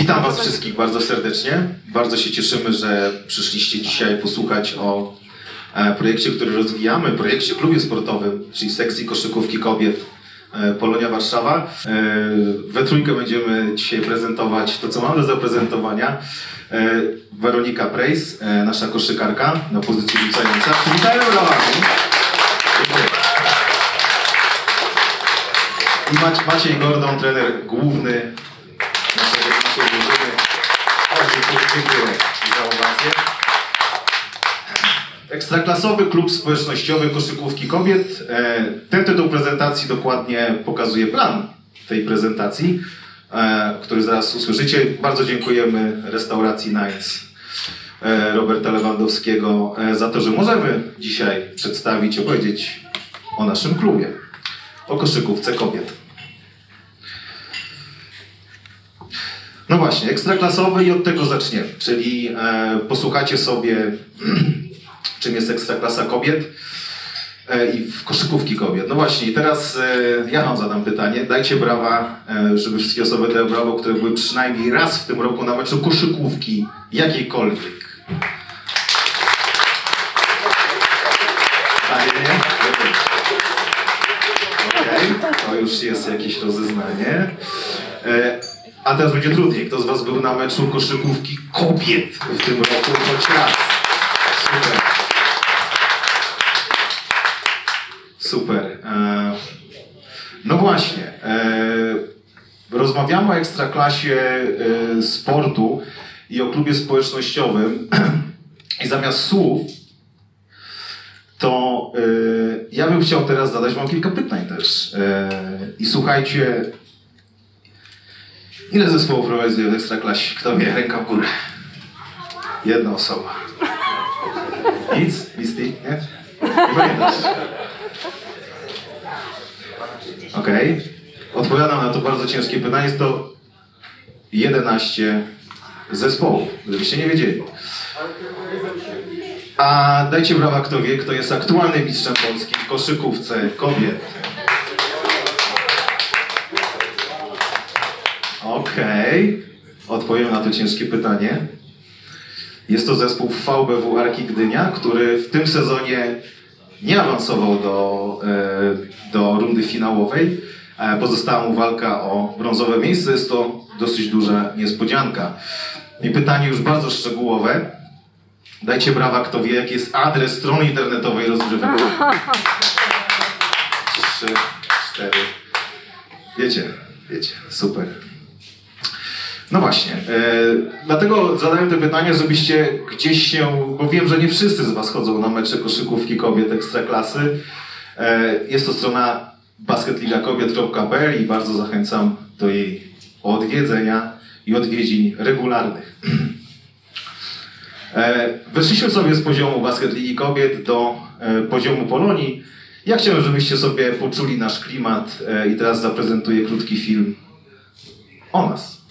Witam Was wszystkich bardzo serdecznie. Bardzo się cieszymy, że przyszliście dzisiaj posłuchać o projekcie, który rozwijamy, projekcie klubie sportowym, czyli sekcji koszykówki kobiet Polonia Warszawa. We trójkę będziemy dzisiaj prezentować to, co mamy do zaprezentowania. Weronika Prejs, nasza koszykarka na pozycji rzucająca. Przywitajmy brawami. I Maciej Gordon, trener główny naszej drużyny. Dziękuję za owację. Ekstraklasowy klub społecznościowy koszykówki kobiet. Ten tytuł prezentacji dokładnie pokazuje plan tej prezentacji, który zaraz usłyszycie. Bardzo dziękujemy restauracji Nights Roberta Lewandowskiego za to, że możemy dzisiaj przedstawić, opowiedzieć o naszym klubie, o koszykówce kobiet. No właśnie, ekstraklasowy i od tego zaczniemy, czyli posłuchacie sobie, czym jest ekstraklasa kobiet i w koszykówki kobiet. No właśnie, i teraz ja wam zadam pytanie, dajcie brawa, żeby wszystkie osoby dały brawo, które były przynajmniej raz w tym roku na meczu koszykówki jakiejkolwiek. Okej, to już jest jakieś rozeznanie. A teraz będzie trudniej. Kto z was był na meczu koszykówki kobiet w tym roku? Choć raz. Super. Super. No właśnie. Rozmawiamy o ekstraklasie sportu i o klubie społecznościowym. I zamiast słów, to ja bym chciał teraz zadać wam kilka pytań też. I słuchajcie, ile zespołów prowadzuje w ekstraklasie? Kto wie? Ręka w górę. Jedna osoba. Nic? Misty? Nie? Nie pamiętasz? Okej. Odpowiadam na to bardzo ciężkie pytanie. Jest to 11 zespołów, gdybyście nie wiedzieli. A dajcie brawa, kto wie, kto jest aktualnym mistrzem Polski w koszykówce kobiet. Okej. Odpowiem na to ciężkie pytanie. Jest to zespół VBW Arki Gdynia, który w tym sezonie nie awansował do rundy finałowej. Pozostała mu walka o brązowe miejsce. Jest to dosyć duża niespodzianka. I pytanie już bardzo szczegółowe. Dajcie brawa, kto wie, jaki jest adres strony internetowej rozgrywek. 3, 4. Wiecie, super. No właśnie, dlatego zadałem te pytania, żebyście gdzieś się, bo wiem, że nie wszyscy z was chodzą na mecze koszykówki kobiet ekstraklasy. Jest to strona basketligakobiet.pl i bardzo zachęcam do jej odwiedzenia i odwiedzin regularnych. Weszliśmy sobie z poziomu Basket Ligi Kobiet do poziomu Polonii. Ja chciałem, żebyście sobie poczuli nasz klimat i teraz zaprezentuję krótki film o nas.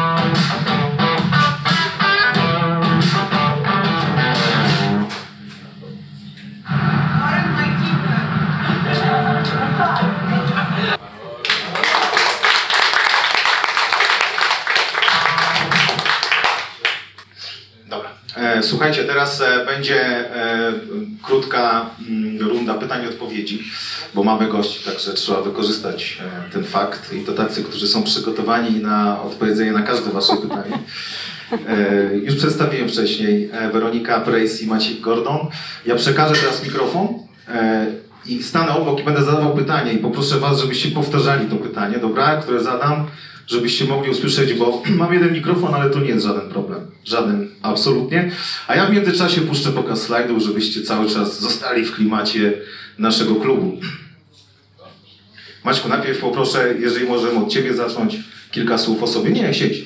Słuchajcie, teraz będzie krótka runda pytań i odpowiedzi, bo mamy gości, także trzeba wykorzystać ten fakt i to tacy, którzy są przygotowani na odpowiedzenie na każde wasze pytanie. Już przedstawiłem wcześniej Weronika Prejs i Maciej Gordon. Ja przekażę teraz mikrofon i stanę obok i będę zadawał pytanie i poproszę was, żebyście powtarzali to pytanie, dobra, które zadam, żebyście mogli usłyszeć, bo mam jeden mikrofon, ale to nie jest żaden problem. Żaden, absolutnie. A ja w międzyczasie puszczę pokaz slajdów, żebyście cały czas zostali w klimacie naszego klubu. Maćku, najpierw poproszę, jeżeli możemy od ciebie zacząć, kilka słów o sobie. Nie, siedź.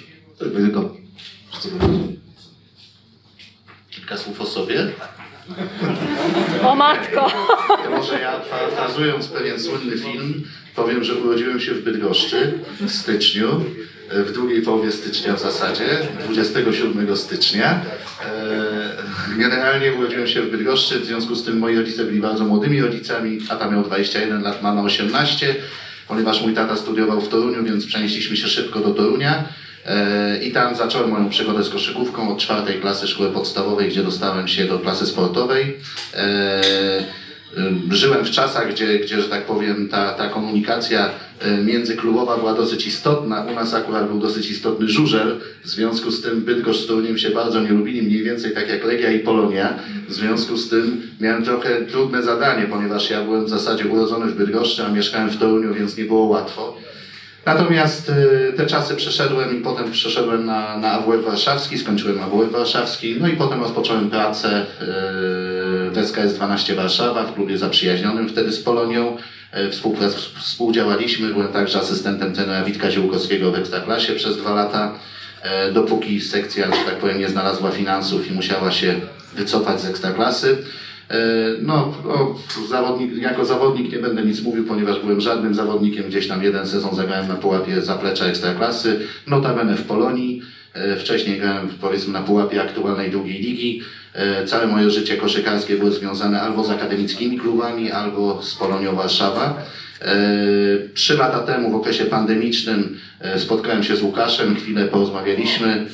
Kilka słów o sobie? O matko! Może ja, parafrazując pewien słynny film, powiem, że urodziłem się w Bydgoszczy w styczniu, w drugiej połowie stycznia w zasadzie, 27 stycznia. Generalnie urodziłem się w Bydgoszczy, w związku z tym moi rodzice byli bardzo młodymi rodzicami, tata miał 21 lat, mama 18. Ponieważ mój tata studiował w Toruniu, więc przenieśliśmy się szybko do Torunia. I tam zacząłem moją przygodę z koszykówką od 4. klasy szkoły podstawowej, gdzie dostałem się do klasy sportowej. Żyłem w czasach, gdzie że tak powiem, ta komunikacja międzyklubowa była dosyć istotna. U nas akurat był dosyć istotny żużel, w związku z tym Bydgoszcz z Toruniem się bardzo nie lubili, mniej więcej tak jak Legia i Polonia. W związku z tym miałem trochę trudne zadanie, ponieważ ja byłem w zasadzie urodzony w Bydgoszczy, a mieszkałem w Toruniu, więc nie było łatwo. Natomiast te czasy przeszedłem i potem przeszedłem na AWF Warszawski, skończyłem AWF Warszawski, no i potem rozpocząłem pracę w SKS 12 Warszawa, w klubie zaprzyjaźnionym wtedy z Polonią. Współdziałaliśmy, byłem także asystentem trenera Witka Ziółkowskiego w Ekstraklasie przez 2 lata, dopóki sekcja, że tak powiem, nie znalazła finansów i musiała się wycofać z Ekstraklasy. No, jako zawodnik nie będę nic mówił, ponieważ byłem żadnym zawodnikiem, gdzieś tam 1 sezon zagrałem na pułapie zaplecza Ekstraklasy, notabene w Polonii, wcześniej grałem powiedzmy na pułapie aktualnej 2. ligi. Całe moje życie koszykarskie było związane albo z akademickimi klubami, albo z Polonią Warszawa. 3 lata temu w okresie pandemicznym spotkałem się z Łukaszem, chwilę porozmawialiśmy.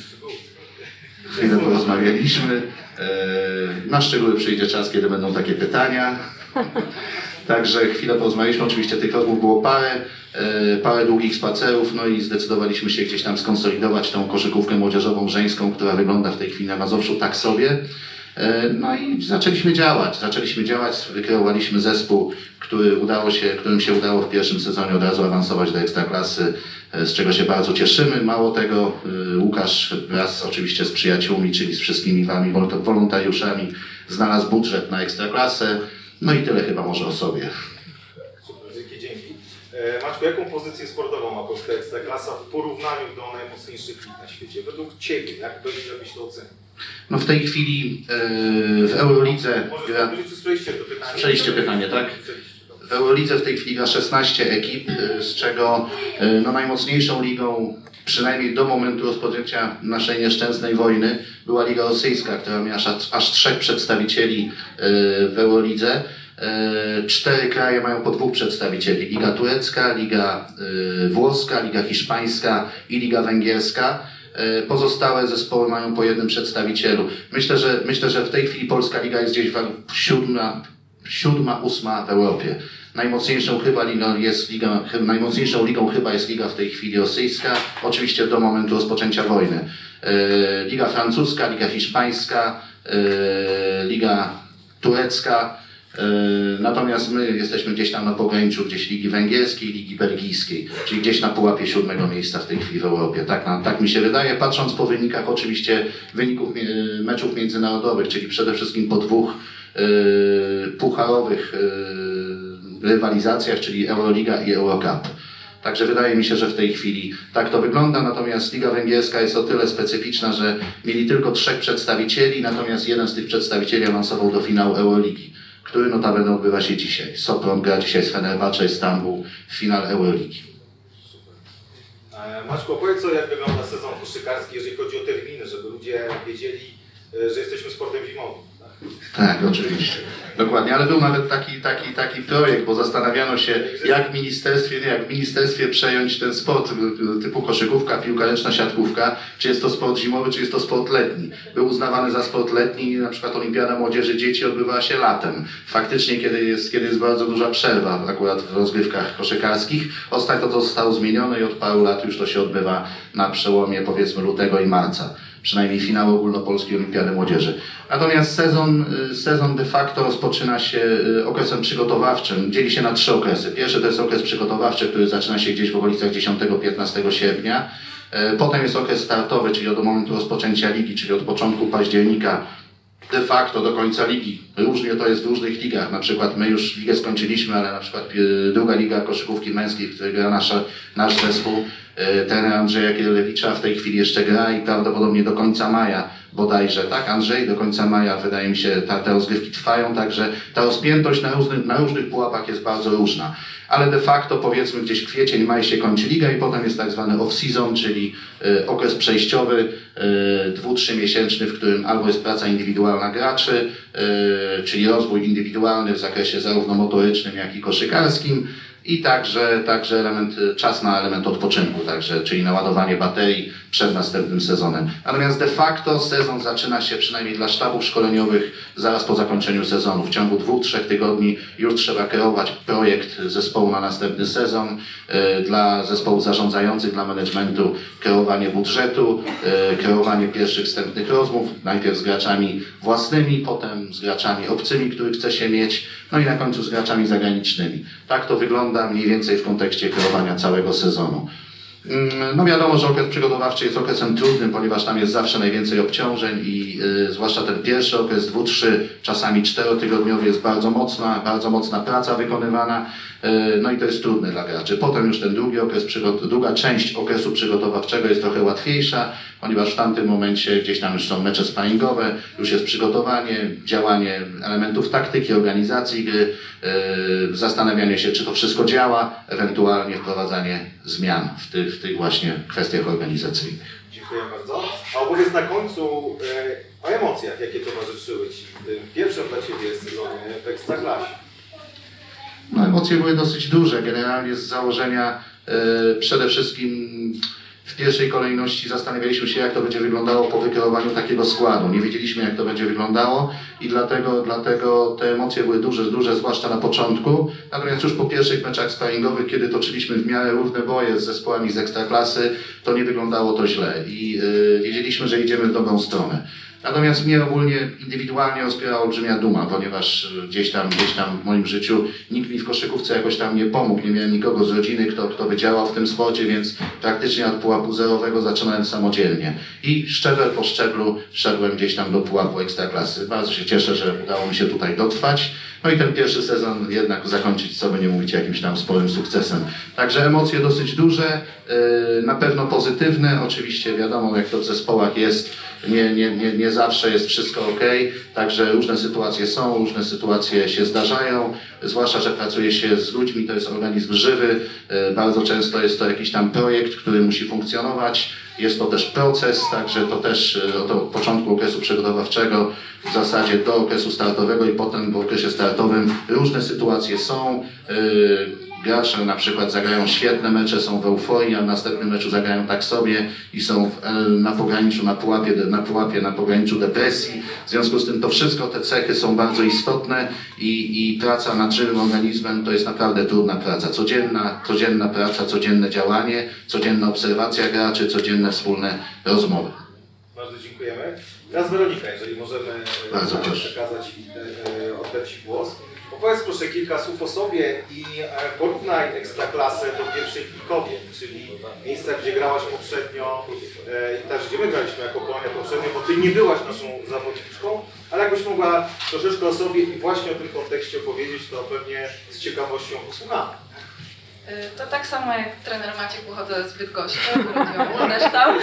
Na szczegóły przyjdzie czas, kiedy będą takie pytania. Także chwilę porozmawialiśmy, oczywiście tych rozmów było parę długich spacerów, no i zdecydowaliśmy się gdzieś tam skonsolidować tą koszykówkę młodzieżową żeńską, która wygląda w tej chwili na Mazowszu tak sobie. No i zaczęliśmy działać, wykreowaliśmy zespół, którym się udało w pierwszym sezonie od razu awansować do Ekstraklasy, z czego się bardzo cieszymy. Mało tego, Łukasz wraz oczywiście z przyjaciółmi, czyli z wszystkimi wami wolontariuszami, znalazł budżet na Ekstraklasę. No i tyle chyba może o sobie. Super, wielkie dzięki. Maćku, jaką pozycję sportową ma polska Ekstraklasa w porównaniu do najmocniejszych lig na świecie? Według Ciebie, jak byś to ocenił? No w tej chwili w Eurolidze... Słyszeliście pytanie, tak? W Eurolidze w tej chwili gra 16 ekip, z czego no, najmocniejszą ligą, przynajmniej do momentu rozpoczęcia naszej nieszczęsnej wojny, była Liga Rosyjska, która miała aż 3 przedstawicieli w Eurolidze. 4 kraje mają po 2 przedstawicieli. Liga turecka, Liga włoska, Liga hiszpańska i Liga węgierska. Pozostałe zespoły mają po 1 przedstawicielu. Myślę, że w tej chwili polska liga jest gdzieś 7., 8. w Europie. Najmocniejszą ligą chyba jest liga w tej chwili rosyjska, oczywiście do momentu rozpoczęcia wojny. Liga francuska, liga hiszpańska, liga turecka. Natomiast my jesteśmy gdzieś tam na pograniczu gdzieś ligi węgierskiej, ligi belgijskiej, czyli gdzieś na pułapie 7. miejsca w tej chwili w Europie. Tak mi się wydaje, patrząc po wynikach oczywiście meczów międzynarodowych, czyli przede wszystkim po 2 pucharowych rywalizacjach, czyli Euroliga i Eurocup. Także wydaje mi się, że w tej chwili tak to wygląda, natomiast Liga Węgierska jest o tyle specyficzna, że mieli tylko 3 przedstawicieli, natomiast 1 z tych przedstawicieli awansował do finału Euroligi, który notabene odbywa się dzisiaj. Sopron gra dzisiaj z Fenerbahce Stambuł w finale Euroligi. Maćku, opowiedz co, jak wygląda sezon koszykarski, jeżeli chodzi o terminy, żeby ludzie wiedzieli, że jesteśmy sportem zimowym. Tak, oczywiście. Dokładnie, ale był nawet taki projekt, bo zastanawiano się, jak w ministerstwie przejąć ten sport typu koszykówka, piłka ręczna, siatkówka, czy jest to sport zimowy, czy jest to sport letni. Był uznawany za sport letni, na przykład Olimpiada Młodzieży Dzieci odbywała się latem. Faktycznie, kiedy jest bardzo duża przerwa akurat w rozgrywkach koszykarskich. Ostatnio to zostało zmienione i od paru lat już to się odbywa na przełomie powiedzmy lutego i marca. Przynajmniej finał ogólnopolskiej Olimpiady Młodzieży. Natomiast sezon de facto rozpoczyna się okresem przygotowawczym. Dzieli się na 3 okresy. Pierwszy to jest okres przygotowawczy, który zaczyna się gdzieś w okolicach 10-15 sierpnia. Potem jest okres startowy, czyli od momentu rozpoczęcia ligi, czyli od początku października de facto do końca ligi. Różnie to jest w różnych ligach. Na przykład my już ligę skończyliśmy, ale na przykład 2. liga koszykówki męskiej, w której gra nasz zespół, trener Andrzeja Kierlewicza w tej chwili jeszcze gra i prawdopodobnie do końca maja bodajże, tak Andrzej? Do końca maja wydaje mi się te rozgrywki trwają, także ta rozpiętość na różnych pułapach jest bardzo różna. Ale de facto powiedzmy gdzieś kwiecień, maj się kończy liga i potem jest tak zwany off-season, czyli okres przejściowy, 2-3 miesięczny, w którym albo jest praca indywidualna graczy, czyli rozwój indywidualny w zakresie zarówno motorycznym, jak i koszykarskim. i także czas na element odpoczynku, czyli naładowanie baterii przed następnym sezonem. Natomiast de facto sezon zaczyna się przynajmniej dla sztabów szkoleniowych zaraz po zakończeniu sezonu. W ciągu 2-3 tygodni już trzeba kreować projekt zespołu na następny sezon, dla zespołów zarządzających, dla managementu kreowanie budżetu, kreowanie pierwszych wstępnych rozmów, najpierw z graczami własnymi, potem z graczami obcymi, których chce się mieć, no i na końcu z graczami zagranicznymi. Tak to wygląda mniej więcej w kontekście kreowania całego sezonu. No wiadomo, że okres przygotowawczy jest okresem trudnym, ponieważ tam jest zawsze najwięcej obciążeń i zwłaszcza ten pierwszy okres, 2-3, czasami 4-tygodniowy jest bardzo mocna praca wykonywana, no i to jest trudne dla graczy. Potem już ten drugi okres, druga część okresu przygotowawczego jest trochę łatwiejsza, ponieważ w tamtym momencie gdzieś tam już są mecze sparingowe, już jest przygotowanie, działanie elementów taktyki, organizacji gry, zastanawianie się, czy to wszystko działa, ewentualnie wprowadzanie zmian w tych właśnie kwestiach organizacyjnych. Dziękuję bardzo. A opowiedz na końcu o emocjach, jakie towarzyszyły Ci w tym pierwszym dla Ciebie sezonie w Ekstraklasie. No, emocje były dosyć duże. Generalnie z założenia przede wszystkim w pierwszej kolejności zastanawialiśmy się, jak to będzie wyglądało po wykreowaniu takiego składu. Nie wiedzieliśmy, jak to będzie wyglądało i dlatego te emocje były duże, zwłaszcza na początku. Natomiast już po pierwszych meczach sparingowych, kiedy toczyliśmy w miarę równe boje z zespołami z Ekstraklasy, to nie wyglądało to źle i wiedzieliśmy, że idziemy w dobrą stronę. Natomiast mnie ogólnie indywidualnie rozpierała olbrzymia duma, ponieważ gdzieś tam w moim życiu nikt mi w koszykówce jakoś tam nie pomógł, nie miałem nikogo z rodziny, kto by działał w tym sporcie, więc praktycznie od pułapu zerowego zaczynałem samodzielnie. I szczebel po szczeblu szedłem gdzieś tam do pułapu Ekstraklasy. Bardzo się cieszę, że udało mi się tutaj dotrwać. No i ten pierwszy sezon jednak zakończyć, co by nie mówić, jakimś tam sporym sukcesem. Także emocje dosyć duże, na pewno pozytywne. Oczywiście wiadomo, jak to w zespołach jest, nie zawsze jest wszystko ok, także różne sytuacje są, różne sytuacje się zdarzają, zwłaszcza, że pracuje się z ludźmi, to jest organizm żywy, bardzo często jest to jakiś tam projekt, który musi funkcjonować, jest to też proces, także to też od początku okresu przygotowawczego w zasadzie do okresu startowego i potem w okresie startowym różne sytuacje są. Gracze na przykład zagrają świetne mecze, są w euforii, a w następnym meczu zagrają tak sobie i są na pograniczu, na pograniczu depresji. W związku z tym to wszystko, te cechy są bardzo istotne i praca nad żywym organizmem to jest naprawdę trudna praca. Codzienna praca, codzienne działanie, codzienna obserwacja graczy, codzienne wspólne rozmowy. Bardzo dziękujemy. Teraz Weronika, jeżeli możemy przekazać, oddać Ci głos. Opowiedz proszę kilka słów o sobie i porównaj Ekstraklasę do pierwszej Pilkowie, czyli miejsca, gdzie grałaś poprzednio i też gdzie my graliśmy jako Polonia poprzednio, bo Ty nie byłaś naszą zawodniczką, ale jakbyś mogła troszeczkę o sobie i właśnie o tym kontekście opowiedzieć, to pewnie z ciekawością posłuchamy. To tak samo jak trener Maciek, pochodzę z Bydgoszczy, urodziłam też tam.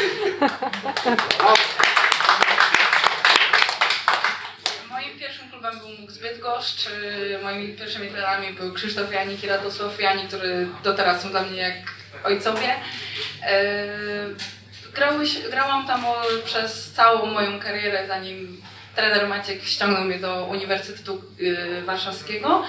Moim pierwszym klubem był MUK z Bydgoszcz, moimi pierwszymi trenerami był Krzysztof Janik i Radosław Janik, który do teraz są dla mnie jak ojcowie. Grałam tam przez całą moją karierę, zanim trener Maciek ściągnął mnie do Uniwersytetu Warszawskiego.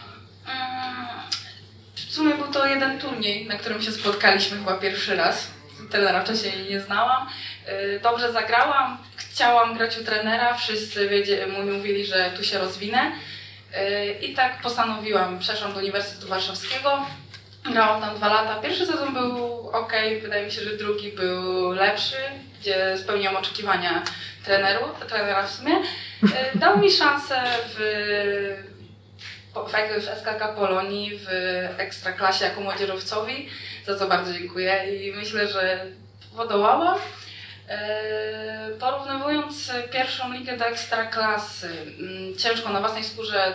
W sumie był to jeden turniej, na którym się spotkaliśmy chyba pierwszy raz. Trenera wcześniej nie znałam. Dobrze zagrałam, chciałam grać u trenera, wszyscy mówili, że tu się rozwinę. I tak postanowiłam, przeszłam do Uniwersytetu Warszawskiego. Grałam tam 2 lata. Pierwszy sezon był ok, wydaje mi się, że drugi był lepszy, gdzie spełniłam oczekiwania trenera w sumie. Dał mi szansę w SKK Polonii w Ekstraklasie jako młodzieżowcowi, za co bardzo dziękuję i myślę, że podołałam. Porównywując pierwszą ligę do Ekstraklasy, ciężko na własnej skórze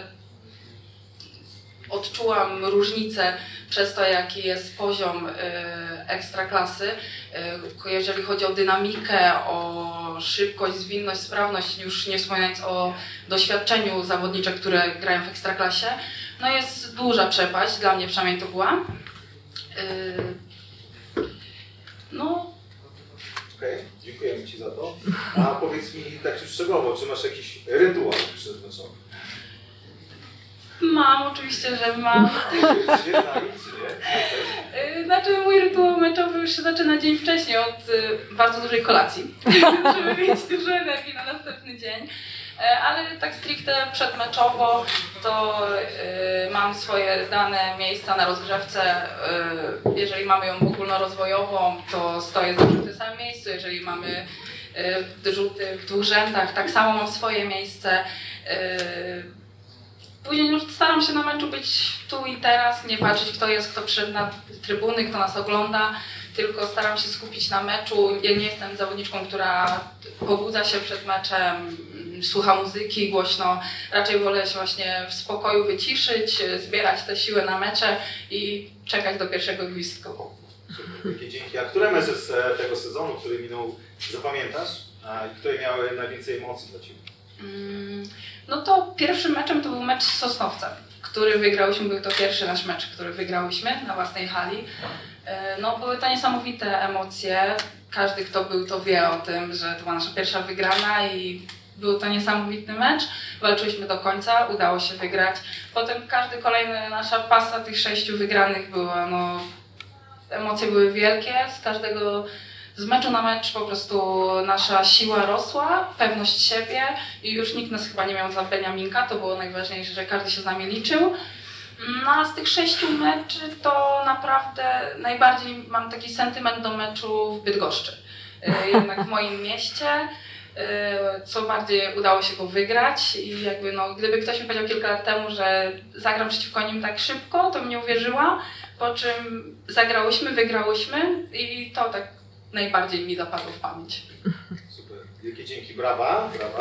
odczułam różnicę przez to, jaki jest poziom Ekstraklasy, jeżeli chodzi o dynamikę, o szybkość, zwinność, sprawność, już nie wspominając o doświadczeniu zawodniczych, które grają w Ekstraklasie. No jest duża przepaść, dla mnie przynajmniej to była. Okej, dziękujemy Ci za to. A powiedz mi tak już szczegółowo, czy masz jakiś rytuał przeznaczony? Mam, oczywiście, że mam. Znaczy mój rytuał meczowy już się zaczyna dzień wcześniej od bardzo dużej kolacji, żeby mieć dużo energii na następny dzień. Ale tak stricte przedmeczowo to mam swoje dane miejsca na rozgrzewce. Jeżeli mamy ją ogólnorozwojową, to stoję zawsze w tym samym miejscu. Jeżeli mamy rzuty w 2 rzędach, tak samo mam swoje miejsce. Później już staram się na meczu być tu i teraz, nie patrzeć kto jest, kto przyszedł na trybuny, kto nas ogląda, tylko staram się skupić na meczu. Ja nie jestem zawodniczką, która pobudza się przed meczem, słucha muzyki głośno. Raczej wolę się właśnie w spokoju wyciszyć, zbierać tę siłę na mecze i czekać do pierwszego gwizdku. Wielkie dzięki. A które mecze z tego sezonu, który minął, zapamiętasz? I które miały najwięcej emocji dla Ciebie? No to pierwszym meczem to był mecz z Sosnowcem, który wygrałyśmy. Był to pierwszy nasz mecz, który wygrałyśmy na własnej hali. No były to niesamowite emocje. Każdy, kto był, to wie o tym, że to była nasza pierwsza wygrana i był to niesamowity mecz. Walczyliśmy do końca, udało się wygrać. Potem każdy kolejny nasza pasa tych 6 wygranych była, no emocje były wielkie. Z meczu na mecz po prostu nasza siła rosła, pewność siebie i już nikt nas chyba nie miał za Beniaminka, to było najważniejsze, że każdy się z nami liczył. No a z tych 6 meczy to naprawdę najbardziej mam taki sentyment do meczu w Bydgoszczy. Jednak w moim mieście, co bardziej udało się go wygrać i jakby no, gdyby ktoś mi powiedział kilka lat temu, że zagram przeciwko nim tak szybko, to bym nie uwierzyła, po czym zagrałyśmy, wygrałyśmy i to tak najbardziej mi zapadło w pamięć. Super. Wielkie dzięki. Brawa. Brawa.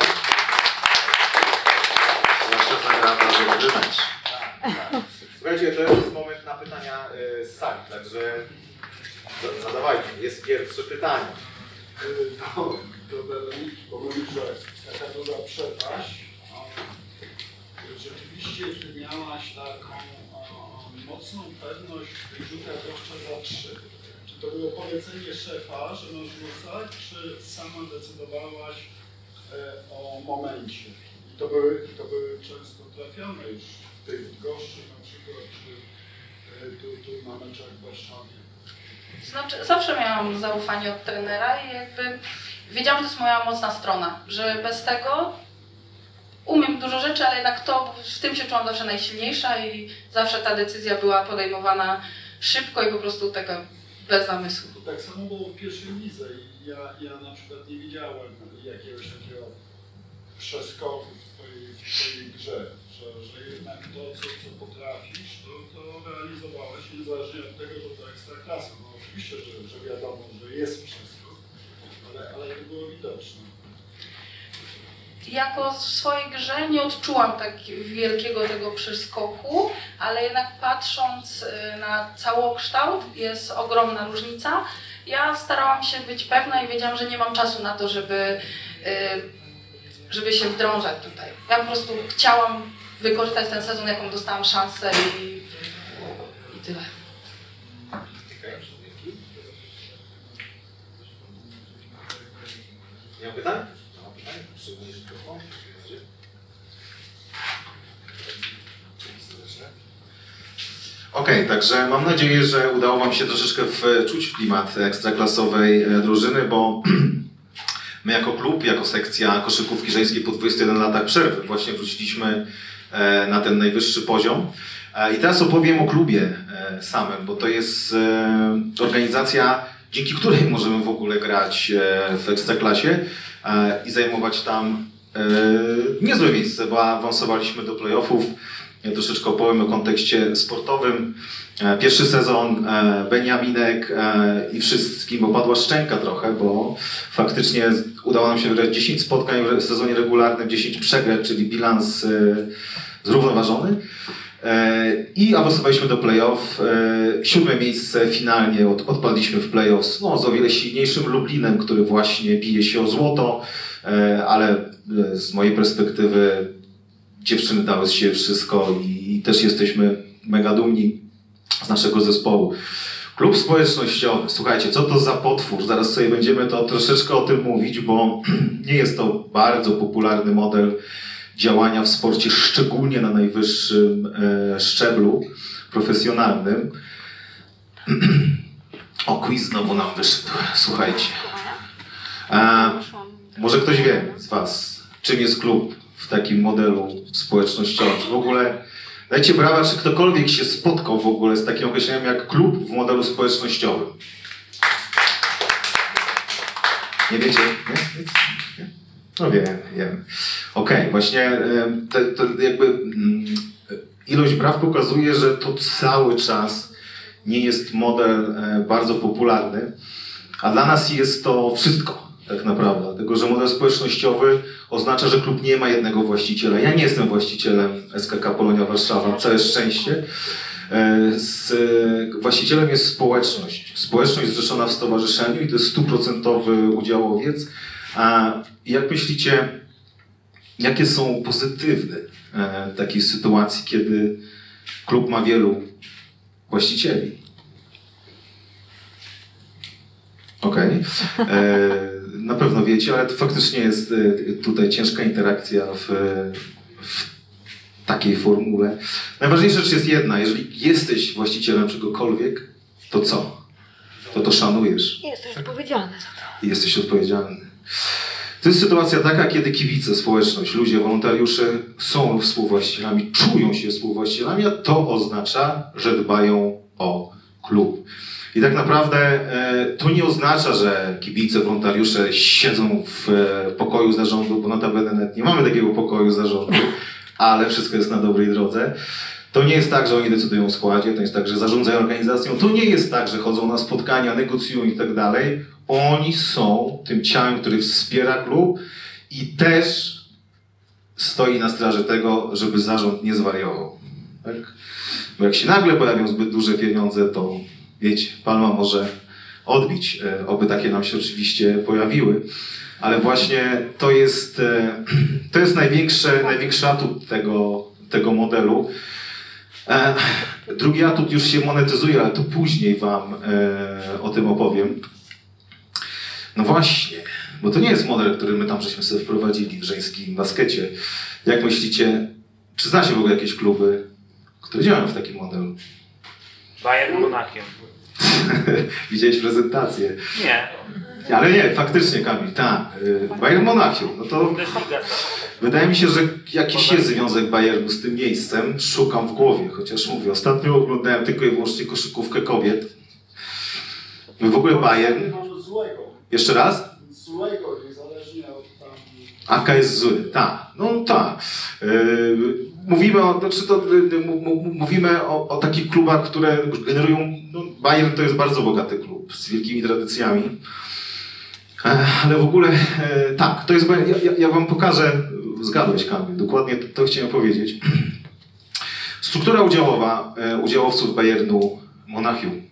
Zwłaszcza zagrała za dobry mecz. Tak. Słuchajcie, to jest moment na pytania z sali, także zadawajcie. Jest pierwsze pytanie. Do Weroniki powiem, że taka duża przepaść. Rzeczywiście ty miałaś taką mocną pewność w tych rzutach jeszcze za 3. Czy to było polecenie szefa, że masz rzucać, czy sama decydowałaś o momencie? I to były często trafione już w tej Bydgoszczy na przykład, czy tu na meczach w Warszawie. Znaczy, zawsze miałam zaufanie od trenera i jakby wiedziałam, że to jest moja mocna strona, że bez tego umiem dużo rzeczy, ale jednak w tym się czułam zawsze najsilniejsza i zawsze ta decyzja była podejmowana szybko i po prostu taka bez zamysłu. Tak samo było w pierwszej lidze i ja na przykład nie widziałem jakiegoś takiego przeskoku w twojej grze, że jednak to, co potrafisz, to realizowałeś niezależnie od tego, że to ekstraklasa. No oczywiście, że wiadomo, że jest przeskok, ale to było widoczne. Jako w swojej grze nie odczułam tak wielkiego tego przeskoku, ale jednak patrząc na całokształt jest ogromna różnica. Ja starałam się być pewna i wiedziałam, że nie mam czasu na to, żeby się wdrążać tutaj. Ja po prostu chciałam wykorzystać ten sezon, jaką dostałam szansę i tyle. Nie ma pytań? Okej, także mam nadzieję, że udało Wam się troszeczkę wczuć w klimat ekstraklasowej drużyny, bo my jako klub, jako sekcja koszykówki żeńskiej po 21 latach przerwy właśnie wróciliśmy na ten najwyższy poziom. I teraz opowiem o klubie samym, bo to jest organizacja, dzięki której możemy w ogóle grać w ekstraklasie i zajmować tam niezłe miejsce, bo awansowaliśmy do playoffów. Ja troszeczkę opowiem o kontekście sportowym. Pierwszy sezon Beniaminek i wszystkim opadła szczęka trochę, bo faktycznie udało nam się wygrać 10 spotkań w sezonie regularnym, 10 przegrać, czyli bilans zrównoważony. I awansowaliśmy do playoff. 7. miejsce finalnie odpadliśmy w playoff z o wiele silniejszym Lublinem, który właśnie bije się o złoto, ale z mojej perspektywy dziewczyny dały z siebie wszystko i też jesteśmy mega dumni z naszego zespołu. Klub społecznościowy. Słuchajcie, co to za potwór? Zaraz sobie będziemy to troszeczkę o tym mówić, bo nie jest to bardzo popularny model działania w sporcie, szczególnie na najwyższym szczeblu profesjonalnym. O, quiz znowu nam wyszedł. Słuchajcie. Może ktoś wie z Was, czym jest klub w takim modelu społecznościowym? Czy w ogóle dajcie brawa, czy ktokolwiek się spotkał w ogóle z takim określeniem jak klub w modelu społecznościowym? Nie wiecie? Nie? No wiem. Okej, właśnie to jakby ilość braw pokazuje, że to cały czas nie jest model bardzo popularny, a dla nas jest to wszystko tak naprawdę, dlatego że model społecznościowy oznacza, że klub nie ma jednego właściciela. Ja nie jestem właścicielem SKK Polonia Warszawa, całe szczęście. Właścicielem jest społeczność. Społeczność zrzeszona w stowarzyszeniu i to jest 100% udziałowiec. A jak myślicie, jakie są pozytywne takiej sytuacji, kiedy klub ma wielu właścicieli? Okej. Na pewno wiecie, ale to faktycznie jest tutaj ciężka interakcja w takiej formule. Najważniejsza rzecz jest jedna. Jeżeli jesteś właścicielem czegokolwiek, to co? To szanujesz. Jesteś odpowiedzialny za to. I jesteś odpowiedzialny. To jest sytuacja taka, kiedy kibice, społeczność, ludzie, wolontariusze są współwłaścicielami, czują się współwłaścicielami, a to oznacza, że dbają o klub. I tak naprawdę to nie oznacza, że kibice, wolontariusze siedzą w pokoju zarządu, bo notabene nawet nie mamy takiego pokoju zarządu, ale wszystko jest na dobrej drodze. To nie jest tak, że oni decydują o składzie, to nie jest tak, że zarządzają organizacją, to nie jest tak, że chodzą na spotkania, negocjują i tak dalej. Oni są tym ciałem, który wspiera klub i też stoi na straży tego, żeby zarząd nie zwariował. Tak? Bo jak się nagle pojawią zbyt duże pieniądze, to wiecie, palma może odbić, oby takie nam się oczywiście pojawiły. Ale właśnie to jest największy atut tego modelu. Drugi atut już się monetyzuje, ale to później wam o tym opowiem. No właśnie, bo to nie jest model, który my tam żeśmy sobie wprowadzili w żeńskim baskecie. Jak myślicie, czy znacie w ogóle jakieś kluby, które działają w takim modelu? Bayern Monachium. Widziałeś prezentację? Nie. Ale nie, faktycznie Kamil, tak. Bayern Monachium, no to wydaje mi się, że jakiś jest związek Bayernu z tym miejscem. Szukam w głowie, chociaż mówię, ostatnio oglądałem tylko i wyłącznie koszykówkę kobiet. My w ogóle Bayern... Złego. Jeszcze raz? Złego, niezależnie od tam... Aka jest zły, tak. No tak. Mówimy o takich klubach, które generują... No, Bayern to jest bardzo bogaty klub z wielkimi tradycjami. Ale w ogóle tak, to jest... Ja wam pokażę... Zgadłeś, Kamil, dokładnie to chciałem powiedzieć. Struktura udziałowa udziałowców Bayernu Monachium.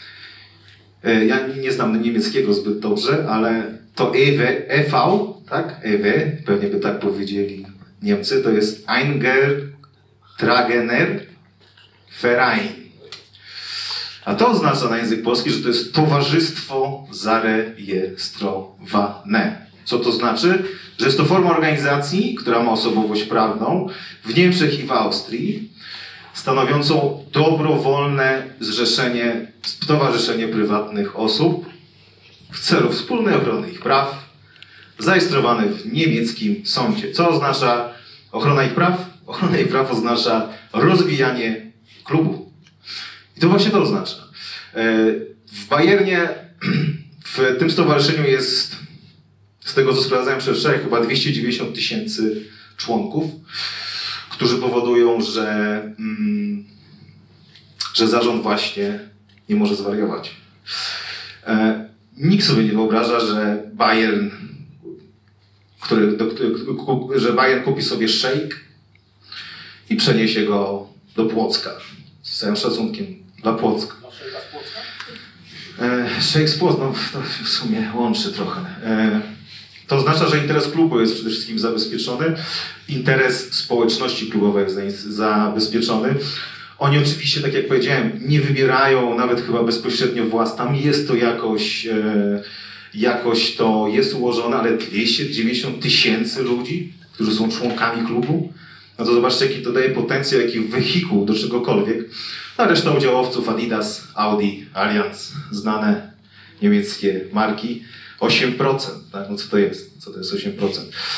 Ja nie znam niemieckiego zbyt dobrze, ale to EV, tak? EV, pewnie by tak powiedzieli Niemcy, to jest Eingetragener Verein. A to oznacza na język polski, że to jest towarzystwo zarejestrowane. Co to znaczy? Że jest to forma organizacji, która ma osobowość prawną w Niemczech i w Austrii, stanowiącą dobrowolne zrzeszenie, stowarzyszenie prywatnych osób w celu wspólnej ochrony ich praw, zarejestrowane w niemieckim sądzie. Co oznacza ochrona ich praw? Ochrona ich praw oznacza rozwijanie klubu. I to właśnie to oznacza. W Bayernie, w tym stowarzyszeniu jest, z tego co sprawdzałem wczoraj, chyba 290 000 członków, którzy powodują, że zarząd właśnie nie może zwariować. Nikt sobie nie wyobraża, że Bayern, że Bayern kupi sobie szejk i przeniesie go do Płocka. Z całym szacunkiem dla Płocka. Szejk z Płocka, no to w sumie łączy trochę. To oznacza, że interes klubu jest przede wszystkim zabezpieczony, interes społeczności klubowej jest zabezpieczony. Oni oczywiście, tak jak powiedziałem, nie wybierają nawet chyba bezpośrednio władz. Tam jest to jakoś to jest ułożone, ale 290 000 ludzi, którzy są członkami klubu, no to zobaczcie, jaki to daje potencjał, jaki wehikuł do czegokolwiek. A reszta udziałowców Adidas, Audi, Allianz, znane niemieckie marki, 8%. Tak? No co to jest? Co to jest 8%?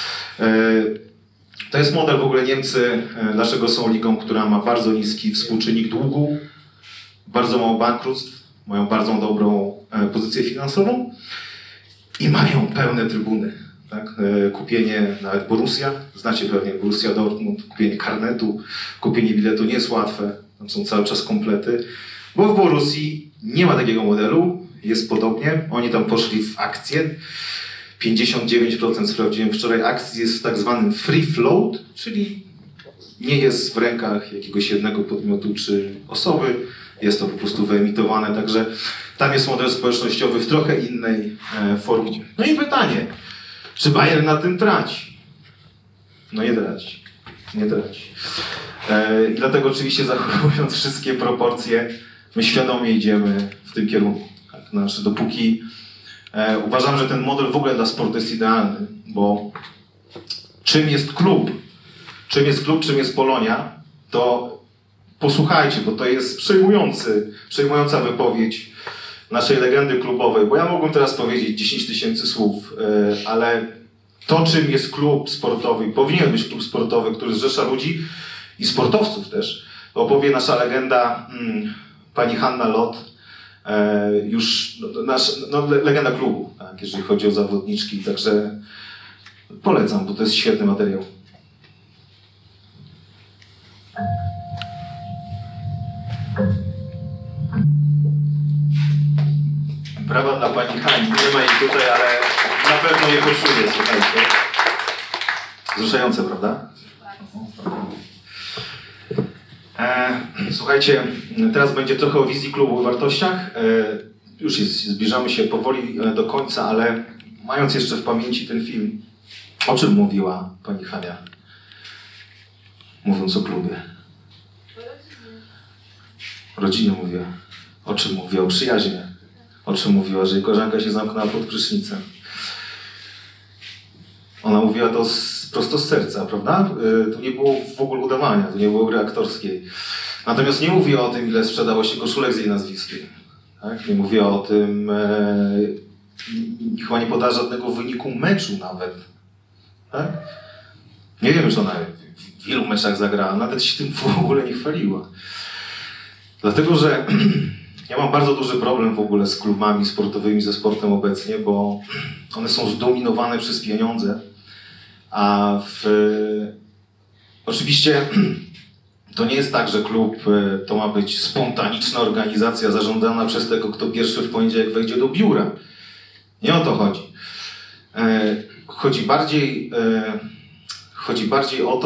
To jest model w ogóle Niemcy, dlaczego są ligą, która ma bardzo niski współczynnik długu, bardzo mało bankructw, mają bardzo dobrą pozycję finansową i mają pełne trybuny. Tak? Kupienie nawet Borussia, znacie pewnie Borussia Dortmund, kupienie karnetu, kupienie biletu nie jest łatwe, tam są cały czas komplety, bo w Borussii nie ma takiego modelu, jest podobnie, oni tam poszli w akcję, 59% sprawdziłem wczoraj akcji jest w tak zwanym free float, czyli nie jest w rękach jakiegoś jednego podmiotu czy osoby, jest to po prostu wyemitowane, także tam jest model społecznościowy w trochę innej formie. No i pytanie, czy Bayern na tym traci? No nie traci. Nie traci. I dlatego oczywiście zachowując wszystkie proporcje, my świadomie idziemy w tym kierunku. Tak? Znaczy, dopóki uważam, że ten model w ogóle dla sportu jest idealny, bo czym jest klub? Czym jest klub, czym jest Polonia? To posłuchajcie, bo to jest przejmująca wypowiedź naszej legendy klubowej, bo ja mógłbym teraz powiedzieć 10 000 słów, ale to, czym jest klub sportowy, powinien być klub sportowy, który zrzesza ludzi i sportowców też, opowie nasza legenda, pani Hanna Lot, legenda klubu, tak, jeżeli chodzi o zawodniczki, także polecam, bo to jest świetny materiał. Brawa dla pani Hani, nie ma jej tutaj, ale na pewno je poczuje, słuchajcie. Wzruszające, prawda? Słuchajcie, teraz będzie trochę o wizji klubu i wartościach. Już zbliżamy się powoli do końca, ale mając jeszcze w pamięci ten film, o czym mówiła pani Hania, mówiąc o klubie? O rodzinie mówiła. O czym mówiła? O przyjaźnie. O czym mówiła? Że jej koleżanka się zamknęła pod prysznicem. Ona mówiła to prosto z serca, prawda? Tu nie było w ogóle udawania, tu nie było gry aktorskiej. Natomiast nie mówiła o tym, ile sprzedało się koszulek z jej nazwiskiem. Tak? Nie mówiła o tym, chyba nie podała żadnego wyniku meczu nawet. Tak? Nie wiem, czy ona w ilu meczach zagrała, nawet się tym w ogóle nie chwaliła. Dlatego, że ja mam bardzo duży problem w ogóle z klubami sportowymi, ze sportem obecnie, bo one są zdominowane przez pieniądze. A oczywiście to nie jest tak, że klub to ma być spontaniczna organizacja zarządzana przez tego, kto pierwszy w poniedziałek wejdzie do biura. Nie o to chodzi. Chodzi bardziej o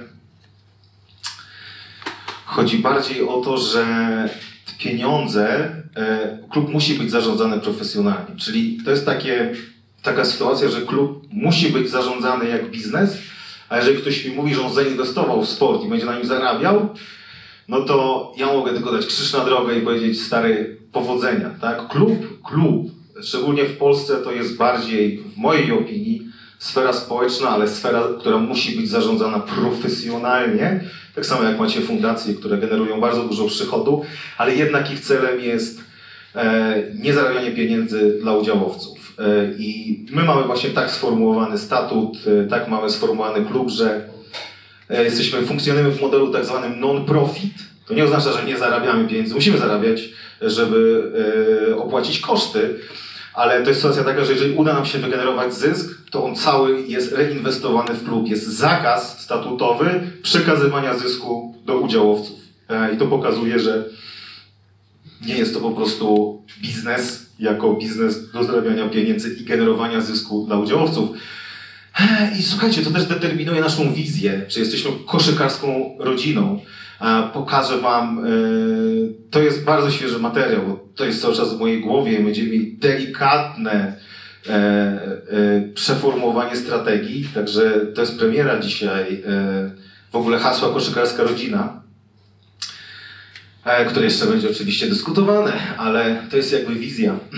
to, że pieniądze, klub musi być zarządzany profesjonalnie. Czyli to jest taka sytuacja, że klub musi być zarządzany jak biznes, a jeżeli ktoś mi mówi, że on zainwestował w sport i będzie na nim zarabiał, no to ja mogę tylko dać krzyż na drogę i powiedzieć stary, powodzenia. Tak? Klub, szczególnie w Polsce to jest bardziej, w mojej opinii, sfera społeczna, ale sfera, która musi być zarządzana profesjonalnie, tak samo jak macie fundacje, które generują bardzo dużo przychodu, ale jednak ich celem jest nie zarabianie pieniędzy dla udziałowców. I my mamy właśnie tak sformułowany statut, tak mamy sformułowany klub, że funkcjonujemy w modelu tak zwanym non-profit. To nie oznacza, że nie zarabiamy pieniędzy, musimy zarabiać, żeby opłacić koszty, ale to jest sytuacja taka, że jeżeli uda nam się wygenerować zysk, to on cały jest reinwestowany w klub. Jest zakaz statutowy przekazywania zysku do udziałowców. I to pokazuje, że nie jest to po prostu biznes jako biznes do zarabiania pieniędzy i generowania zysku dla udziałowców. I słuchajcie, to też determinuje naszą wizję, czy jesteśmy koszykarską rodziną. Pokażę wam, to jest bardzo świeży materiał, bo to jest cały czas w mojej głowie, będziemy mieli delikatne przeformułowanie strategii, także to jest premiera dzisiaj, w ogóle hasła koszykarska rodzina, które jeszcze będzie oczywiście dyskutowane, ale to jest jakby wizja.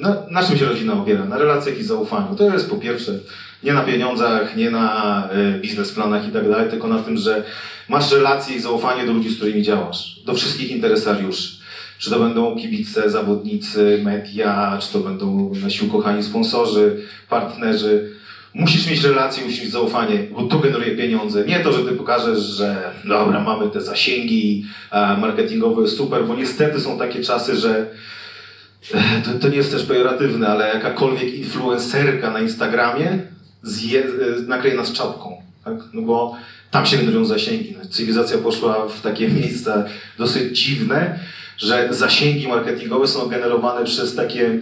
Na czym się rodzina opiera? Na relacjach i zaufaniu. To jest po pierwsze nie na pieniądzach, nie na biznesplanach i tak dalej, tylko na tym, że masz relacje i zaufanie do ludzi, z którymi działasz. Do wszystkich interesariuszy. Czy to będą kibice, zawodnicy, media, czy to będą nasi ukochani sponsorzy, partnerzy. Musisz mieć relacje, musisz mieć zaufanie, bo to generuje pieniądze. Nie to, że ty pokażesz, że dobra, mamy te zasięgi marketingowe, super, bo niestety są takie czasy, że to nie jest też pejoratywne, ale jakakolwiek influencerka na Instagramie nakleje nas czapką, tak? No bo tam się generują zasięgi. Cywilizacja poszła w takie miejsca dosyć dziwne, że zasięgi marketingowe są generowane przez takie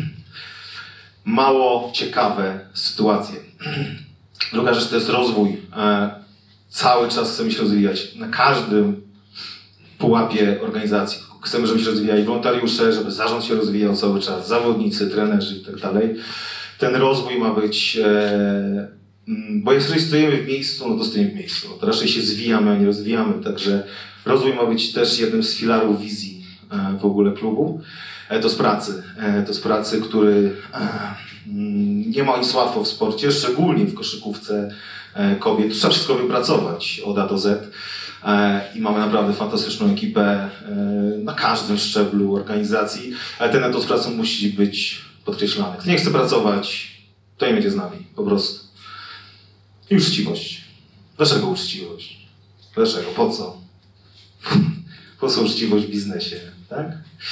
mało ciekawe sytuacje. Druga rzecz to jest rozwój. Cały czas chcemy się rozwijać. Na każdym pułapie organizacji. Chcemy, żeby się rozwijali wolontariusze, żeby zarząd się rozwijał cały czas, zawodnicy, trenerzy i tak dalej. Ten rozwój ma być, bo jeżeli stoimy w miejscu, no to stoimy w miejscu. To raczej się zwijamy, a nie rozwijamy. Także rozwój ma być też jednym z filarów wizji w ogóle klubu. Etos pracy, który nie ma nic łatwo w sporcie, szczególnie w koszykówce kobiet. Trzeba wszystko wypracować od A do Z. I mamy naprawdę fantastyczną ekipę na każdym szczeblu organizacji, ale ten etos pracy musi być podkreślany. Kto nie chce pracować, to nie będzie z nami, po prostu. I uczciwość. Dlaczego uczciwość? Dlaczego? Po co? Po co uczciwość w biznesie, tak?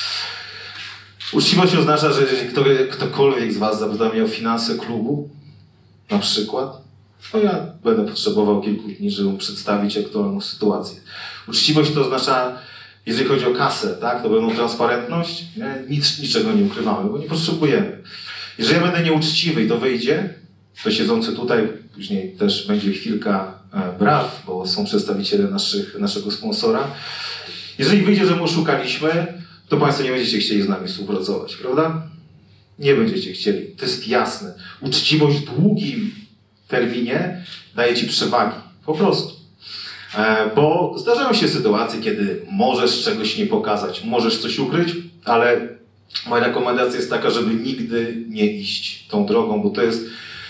Uczciwość oznacza, że jeżeli ktokolwiek z was zapyta mnie o finanse klubu, na przykład, to ja będę potrzebował kilku dni, żeby mu przedstawić aktualną sytuację. Uczciwość to oznacza, jeżeli chodzi o kasę, tak, to pewną transparentność, niczego nie ukrywamy, bo nie potrzebujemy. Jeżeli ja będę nieuczciwy i to wyjdzie, to siedzący tutaj, później też będzie chwilka braw, bo są przedstawiciele naszego sponsora. Jeżeli wyjdzie, że my oszukaliśmy, to Państwo nie będziecie chcieli z nami współpracować, prawda? Nie będziecie chcieli, to jest jasne. Uczciwość w długim terminie daje Ci przewagi, po prostu. Bo zdarzają się sytuacje, kiedy możesz czegoś nie pokazać, możesz coś ukryć, ale moja rekomendacja jest taka, żeby nigdy nie iść tą drogą, bo to jest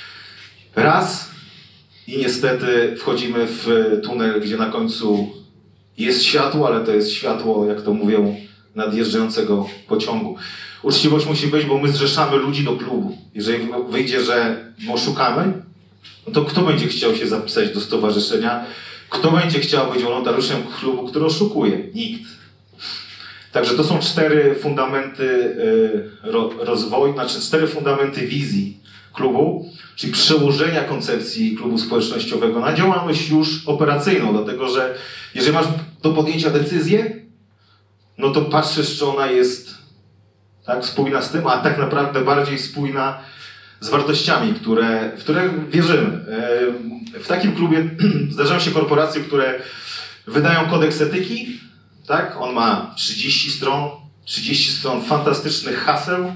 raz i niestety wchodzimy w tunel, gdzie na końcu jest światło, ale to jest światło, jak to mówią, nadjeżdżającego pociągu. Uczciwość musi być, bo my zrzeszamy ludzi do klubu. Jeżeli wyjdzie, że oszukamy, no to kto będzie chciał się zapisać do stowarzyszenia? Kto będzie chciał być wolontariuszem klubu, który oszukuje? Nikt. Także to są 4 fundamenty rozwoju, znaczy 4 fundamenty wizji klubu, czyli przełożenia koncepcji klubu społecznościowego na działalność już operacyjną, dlatego że jeżeli masz do podjęcia decyzję, no to patrzysz, czy ona jest tak, spójna z tym, a tak naprawdę bardziej spójna z wartościami, w które wierzymy. W takim klubie zdarzają się korporacje, które wydają kodeks etyki, tak? On ma 30 stron fantastycznych haseł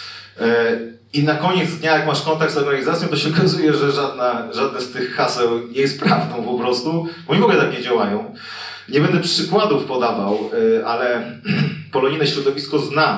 i na koniec dnia, jak masz kontakt z organizacją, to się okazuje, że żadne z tych haseł nie jest prawdą po prostu, bo oni w ogóle tak nie działają. Nie będę przykładów podawał, ale polonijne środowisko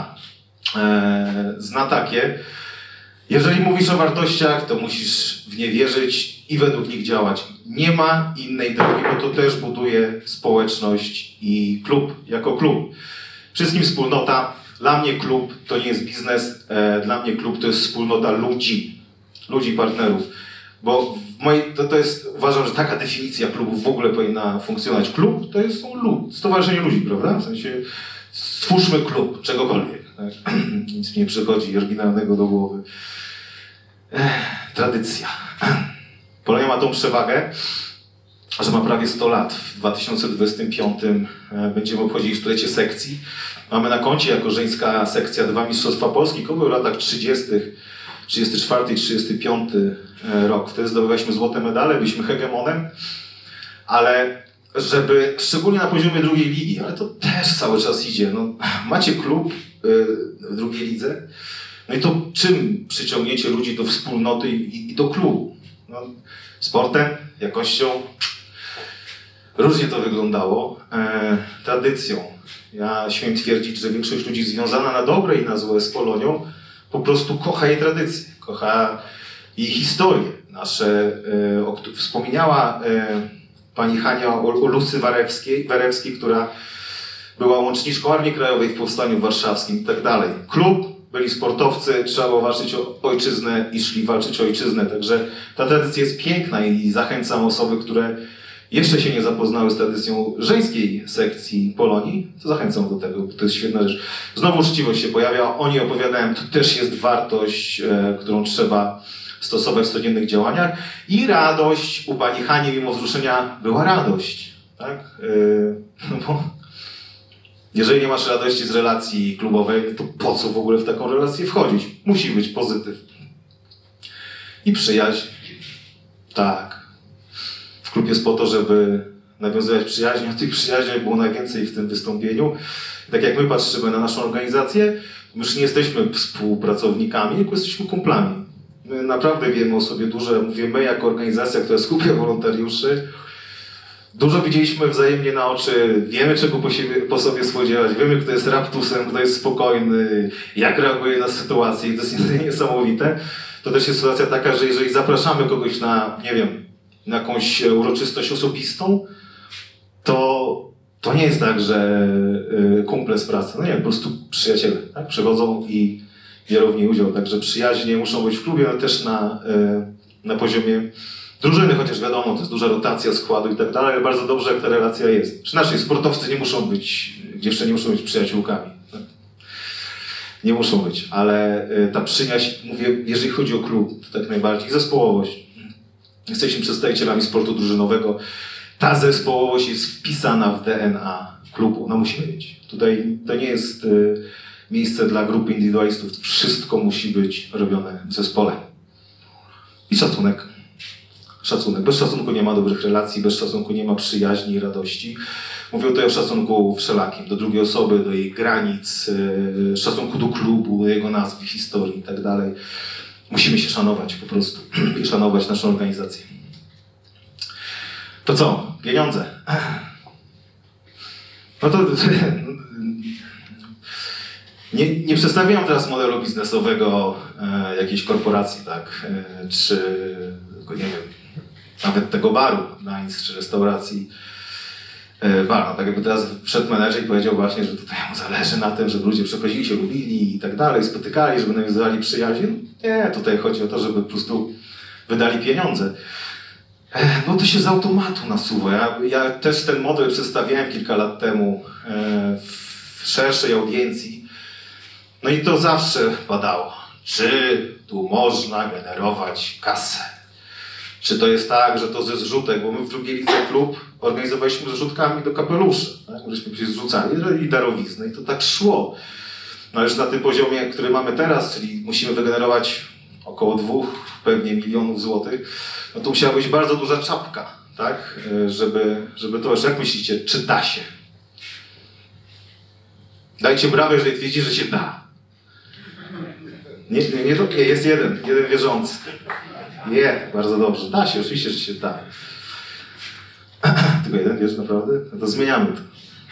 zna takie. Jeżeli mówisz o wartościach, to musisz w nie wierzyć i według nich działać. Nie ma innej drogi, bo to też buduje społeczność i klub jako klub. Wszystkim wspólnota. Dla mnie klub to nie jest biznes, dla mnie klub to jest wspólnota ludzi, partnerów. Bo to jest, uważam, że taka definicja klubu w ogóle powinna funkcjonować. Klub to jest stowarzyszenie ludzi, prawda? W sensie stwórzmy klub, czegokolwiek. Tak? Nic mi nie przychodzi oryginalnego do głowy. Tradycja. Polonia ma tą przewagę, że ma prawie 100 lat. W 2025 będziemy obchodzili 100-lecie sekcji. Mamy na koncie jako żeńska sekcja 2 Mistrzostwa Polski, to były w latach 30., 34 i 35 rok. Wtedy zdobywaliśmy złote medale, byliśmy hegemonem, ale żeby, szczególnie na poziomie drugiej ligi, ale to też cały czas idzie. No, macie klub w drugiej lidze, no i to czym przyciągniecie ludzi do wspólnoty i do klubu? No, sportem, jakością. Różnie to wyglądało. Tradycją. Ja śmiem twierdzić, że większość ludzi związana na dobre i na złe z Polonią po prostu kocha jej tradycję, kocha jej historię. Wspomniała pani Hania o Lucy Warewskiej, która była łączniczką Armii Krajowej w Powstaniu Warszawskim i tak dalej. Klub, byli sportowcy, trzeba było walczyć o ojczyznę i szli walczyć o ojczyznę. Także ta tradycja jest piękna i zachęcam osoby, które jeszcze się nie zapoznały z tradycją żeńskiej sekcji Polonii, to zachęcam do tego, bo to jest świetna rzecz. Znowu uczciwość się pojawia, o niej opowiadałem, to też jest wartość, którą trzeba stosować w codziennych działaniach. I radość u pani Hani, mimo wzruszenia, była radość. Tak? Bo jeżeli nie masz radości z relacji klubowej, to po co w ogóle w taką relację wchodzić? Musi być pozytyw. I przyjaźń. Tak. Klub jest po to, żeby nawiązywać przyjaźń, a tych przyjaźni było najwięcej w tym wystąpieniu. Tak jak my patrzymy na naszą organizację, my już nie jesteśmy współpracownikami, tylko jesteśmy kumplami. My naprawdę wiemy o sobie dużo, mówię my jako organizacja, która skupia wolontariuszy. Dużo widzieliśmy wzajemnie na oczy, wiemy czego po sobie spodziewać, wiemy kto jest raptusem, kto jest spokojny, jak reaguje na sytuację i to jest niesamowite. To też jest sytuacja taka, że jeżeli zapraszamy kogoś na, nie wiem, na jakąś uroczystość osobistą, to nie jest tak, że kumple z pracy, no nie, po prostu przyjaciele, tak? Przychodzą i biorą w niej udział. Także przyjaźnie muszą być w klubie, ale też na poziomie drużyny, chociaż wiadomo, to jest duża rotacja składu i tak dalej, ale bardzo dobrze jak ta relacja jest. Czy nasi sportowcy nie muszą być, dziewczyny nie muszą być przyjaciółkami. Tak? Nie muszą być, ale ta przyjaźń, mówię, jeżeli chodzi o klub, to tak najbardziej. I zespołowość. Jesteśmy przedstawicielami sportu drużynowego. Ta zespołowość jest wpisana w DNA klubu. No musi być. Tutaj to nie jest miejsce dla grupy indywidualistów. Wszystko musi być robione w zespole. I szacunek. Szacunek. Bez szacunku nie ma dobrych relacji, bez szacunku nie ma przyjaźni i radości. Mówię tutaj o szacunku wszelakim, do drugiej osoby, do jej granic, szacunku do klubu, do jego nazwy, historii i tak dalej. Musimy się szanować po prostu i szanować naszą organizację. To co? Pieniądze. No to nie przedstawiam teraz modelu biznesowego jakiejś korporacji, tak? Czy nie wiem, nawet tego baru na nic, czy restauracji. No, tak jakby teraz wszedł menedżer i powiedział właśnie, że tutaj mu zależy na tym, żeby ludzie przychodzili, się lubili i tak dalej, spotykali, żeby nawiązali przyjaźń. Nie, tutaj chodzi o to, żeby po prostu wydali pieniądze. No to się z automatu nasuwa. Ja też ten model przedstawiałem kilka lat temu w szerszej audiencji. No i to zawsze padało. Czy tu można generować kasę? Czy to jest tak, że to ze zrzutek, bo my w drugiej lidze klub organizowaliśmy zrzutkami do kapeluszy, tak? Żeśmy się zrzucali i darowizny i to tak szło. No już na tym poziomie, który mamy teraz, czyli musimy wygenerować około 2 pewnie milionów złotych, no to musiała być bardzo duża czapka, tak? Żeby to, jak myślicie, czy da się? Dajcie brawo, jeżeli twierdzi, że się da. Nie, jest jeden wierzący. Nie, bardzo dobrze. Da się, oczywiście, że się da. Tylko jeden wierzy naprawdę? No to zmieniamy to.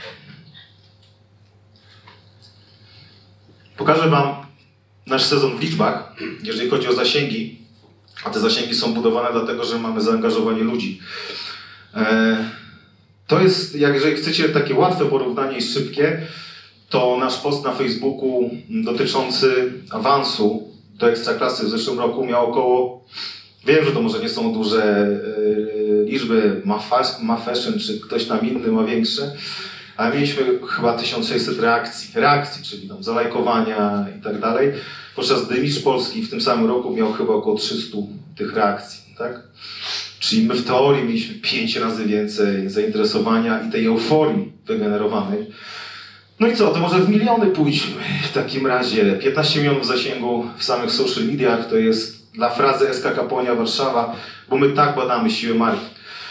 Pokażę wam nasz sezon w liczbach, jeżeli chodzi o zasięgi. A te zasięgi są budowane dlatego, że mamy zaangażowanie ludzi. To jest, jeżeli chcecie takie łatwe porównanie i szybkie, to nasz post na Facebooku dotyczący awansu do Ekstraklasy w zeszłym roku miał około, wiem, że to może nie są duże liczby, MaFashion czy ktoś tam inny ma większe, ale mieliśmy chyba 1600 reakcji, czyli tam zalajkowania i tak dalej, podczas gdy Mistrz Polski w tym samym roku miał chyba około 300 tych reakcji, tak? Czyli my w teorii mieliśmy 5 razy więcej zainteresowania i tej euforii wygenerowanej. No i co, to może w miliony pójdźmy w takim razie. 15 milionów zasięgu w samych social mediach to jest dla frazy SK Kaponia Warszawa, bo my tak badamy siłę marki.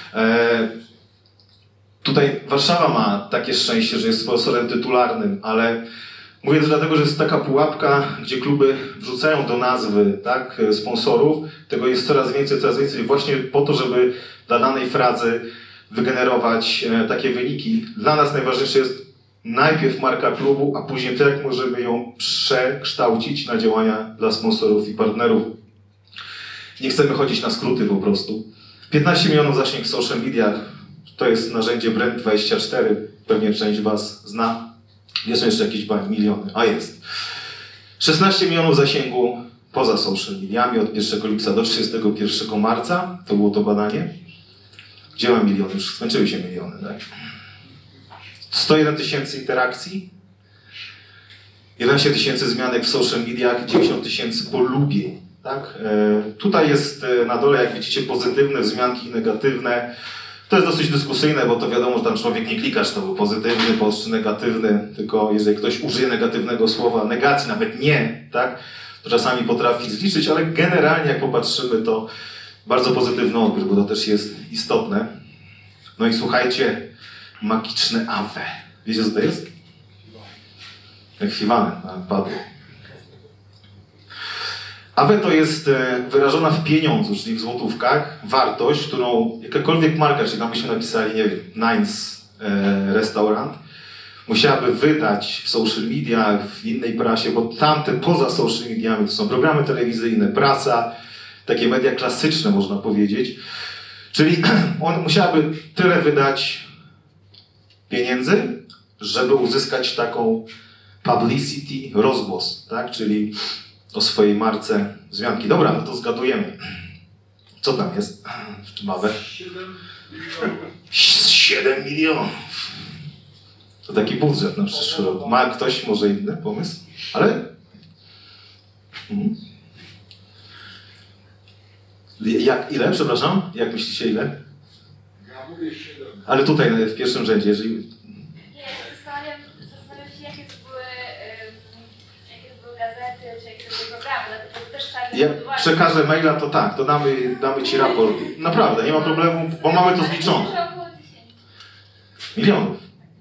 Tutaj Warszawa ma takie szczęście, że jest sponsorem tytularnym, ale mówię to dlatego, że jest taka pułapka, gdzie kluby wrzucają do nazwy, tak, sponsorów. Tego jest coraz więcej właśnie po to, żeby dla danej frazy wygenerować takie wyniki. Dla nas najważniejsze jest najpierw marka klubu, a później to, jak możemy ją przekształcić na działania dla sponsorów i partnerów. Nie chcemy chodzić na skróty po prostu. 15 milionów zasięg w social mediach, to jest narzędzie Brand24, pewnie część Was zna. Jest jeszcze jakieś miliony, a jest. 16 milionów zasięgu poza social mediami od 1 lipca do 31 marca, to było to badanie. Gdzie mam miliony? Już skończyły się miliony, tak? 101 tysięcy interakcji, 11 tysięcy zmianek w social mediach, 90 tysięcy polubień. Tak? Tutaj jest na dole, jak widzicie, pozytywne wzmianki i negatywne. To jest dosyć dyskusyjne, bo to wiadomo, że tam człowiek nie klika, czy to był pozytywny post, czy negatywny, tylko jeżeli ktoś użyje negatywnego słowa, negacji, nawet nie, tak? To czasami potrafi zliczyć, ale generalnie jak popatrzymy, to bardzo pozytywny odbiór, bo to też jest istotne. No i słuchajcie, magiczne AWE. Wiecie, co to jest? Ekwiwalent, padło. AWE to jest wyrażona w pieniądzu, czyli w złotówkach, wartość, którą jakakolwiek marka, czyli tam byśmy napisali, nie wiem, Nines Restaurant, musiałaby wydać w social mediach, w innej prasie, bo tamte poza social mediami to są programy telewizyjne, prasa, takie media klasyczne, można powiedzieć. Czyli on musiałaby tyle wydać pieniędzy, żeby uzyskać taką publicity, rozgłos, tak? Czyli o swojej marce wzmianki. Dobra, no to zgadujemy. Co tam jest w tym AWE? 7 milionów. To taki budżet na przyszły rok. Ma ktoś może inny pomysł? Ale... Ile, przepraszam? Jak myślicie, ile? Ja mówię 7. Ale tutaj w pierwszym rzędzie, jeżeli... Nie, zastanawiam się, jakie to były gazety, czy jakie to były programy, dlatego też tak... Jak przekażę maila, to tak, to damy Ci raport. Naprawdę, nie ma problemu, bo mamy to zliczone. Ale około 10. Milionów.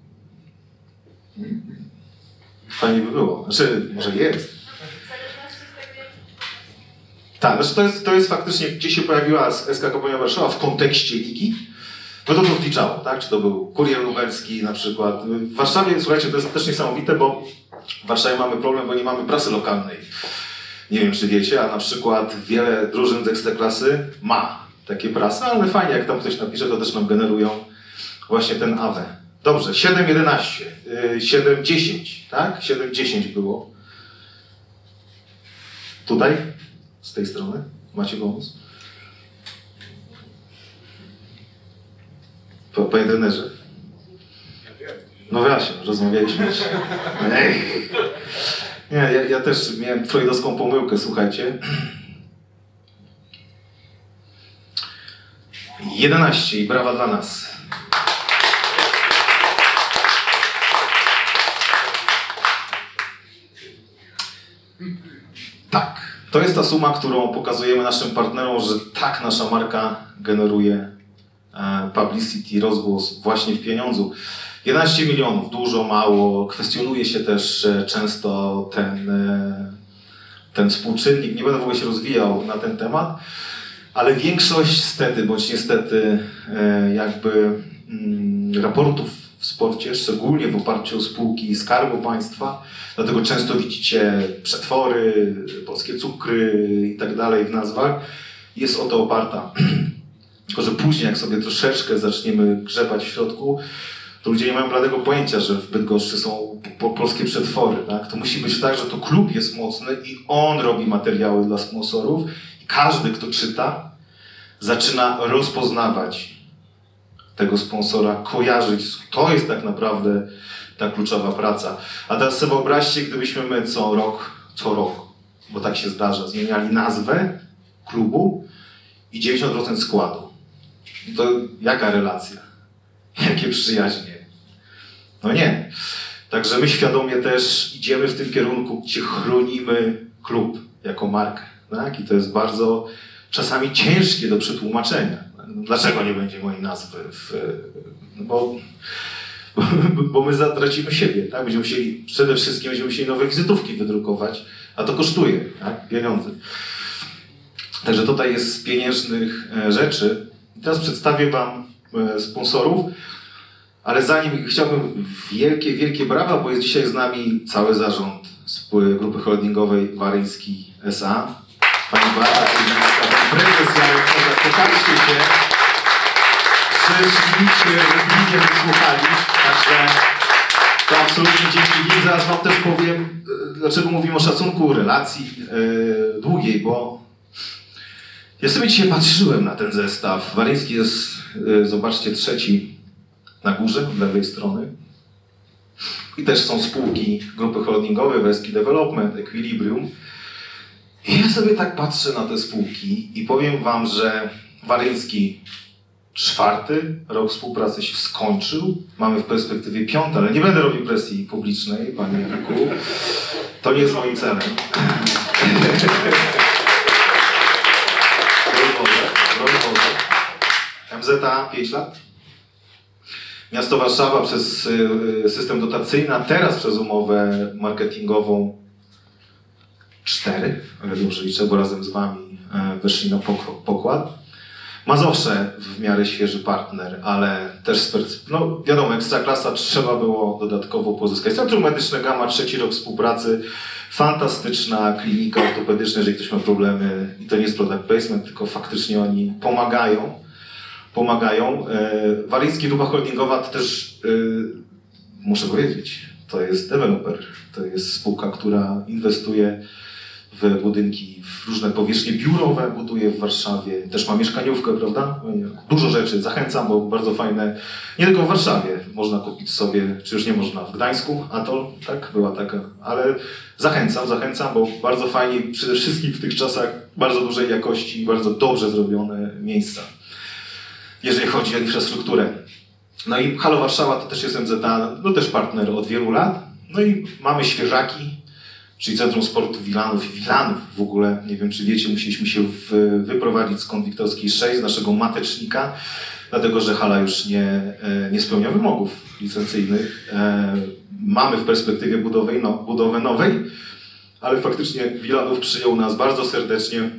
Fajnie by było. Znaczy, może jest. W zależności od tego, jak... Tak, znaczy to jest faktycznie, gdzie się pojawiła SK Koponia Warszawa w kontekście ligi, no to zliczało, tak? Czy to był Kurier Lubelski na przykład. W Warszawie, słuchajcie, to jest też niesamowite, bo w Warszawie mamy problem, bo nie mamy prasy lokalnej. Nie wiem, czy wiecie, a na przykład wiele drużyn z Ekstraklasy ma takie prasy, ale fajnie, jak tam ktoś napisze, to też nam generują właśnie ten AWE. Dobrze, 7,11, 7,10, tak? 7,10 było. Tutaj? Z tej strony? Macie pomysł? Panie trenerze? No właśnie, rozmawialiśmy. Nie, ja też miałem freudowską pomyłkę, słuchajcie. 11 i brawa dla nas. Tak, to jest ta suma, którą pokazujemy naszym partnerom, że tak nasza marka generuje publicity, rozgłos właśnie w pieniądzu. 11 milionów, dużo, mało, kwestionuje się też często ten współczynnik. Nie będę w ogóle się rozwijał na ten temat, ale większość stety bądź niestety jakby raportów w sporcie, szczególnie w oparciu o spółki Skarbu Państwa, dlatego często widzicie przetwory, polskie cukry i tak dalej w nazwach, jest o to oparta. Tylko że później, jak sobie troszeczkę zaczniemy grzebać w środku, to ludzie nie mają bladego pojęcia, że w Bydgoszczy są polskie przetwory. Tak? To musi być tak, że to klub jest mocny i on robi materiały dla sponsorów i każdy, kto czyta, zaczyna rozpoznawać tego sponsora, kojarzyć. To jest tak naprawdę ta kluczowa praca. A teraz sobie wyobraźcie, gdybyśmy my co rok, bo tak się zdarza, zmieniali nazwę klubu i 90% składu. To jaka relacja? Jakie przyjaźnie? No nie. Także my świadomie też idziemy w tym kierunku, gdzie chronimy klub jako markę. Tak? I to jest bardzo czasami ciężkie do przetłumaczenia. Dlaczego nie będzie mojej nazwy? Bo my zatracimy siebie. Tak? Będziemy musieli, przede wszystkim będziemy musieli nowe wizytówki wydrukować, a to kosztuje tak? Pieniądze. Także tutaj jest z pieniężnych rzeczy. I teraz przedstawię Wam sponsorów. Ale zanim chciałbym wielkie brawa, bo jest dzisiaj z nami cały zarząd grupy holdingowej Waryński S.A. Pani Beata Cywińska, pan prezes Jarek Kozak, pokażcie się. Przyszliście, nie wysłuchali, także to absolutnie dzięki nim. Zaraz wam też powiem, dlaczego mówimy o szacunku relacji długiej, bo ja sobie dzisiaj patrzyłem na ten zestaw. Waryński jest, zobaczcie, trzeci na górze, od lewej strony. I też są spółki grupy holdingowej, Weski Development, Equilibrium. I ja sobie tak patrzę na te spółki i powiem wam, że Waryński 4. rok współpracy się skończył. Mamy w perspektywie 5, ale nie będę robił presji publicznej, panie Janku. To nie jest moim celem. Broń Boże. MZA 5 lat. Miasto Warszawa przez system dotacyjny, a teraz przez umowę marketingową 4, ale dobrze liczę, bo razem z wami weszli na pokład. Mazowsze w miarę świeży partner, ale też no wiadomo, Ekstraklasa trzeba było dodatkowo pozyskać. Centrum Medyczne Gamma, 3. rok współpracy, fantastyczna klinika ortopedyczna, jeżeli ktoś ma problemy i to nie jest product placement, tylko faktycznie oni pomagają. Waryński Grupa Holdingowa to też, muszę powiedzieć, to jest deweloper, to jest spółka, która inwestuje w budynki, w różne powierzchnie biurowe, buduje w Warszawie, też ma mieszkaniówkę, prawda? Dużo rzeczy, zachęcam, bo bardzo fajne, nie tylko w Warszawie można kupić sobie, czy już nie można, w Gdańsku, a to tak, była taka, ale zachęcam, bo bardzo fajnie, przede wszystkim w tych czasach bardzo dużej jakości, bardzo dobrze zrobione miejsca, jeżeli chodzi o infrastrukturę. No i Halo Warszawa to też jest MZA, no też partner od wielu lat, no i mamy świeżaki, czyli Centrum Sportu Wilanów i Wilanów w ogóle, nie wiem czy wiecie, musieliśmy się wyprowadzić z Konwiktorskiej 6, z naszego matecznika, dlatego że hala już nie spełnia wymogów licencyjnych. Mamy w perspektywie budowę nowej, ale faktycznie Wilanów przyjął nas bardzo serdecznie.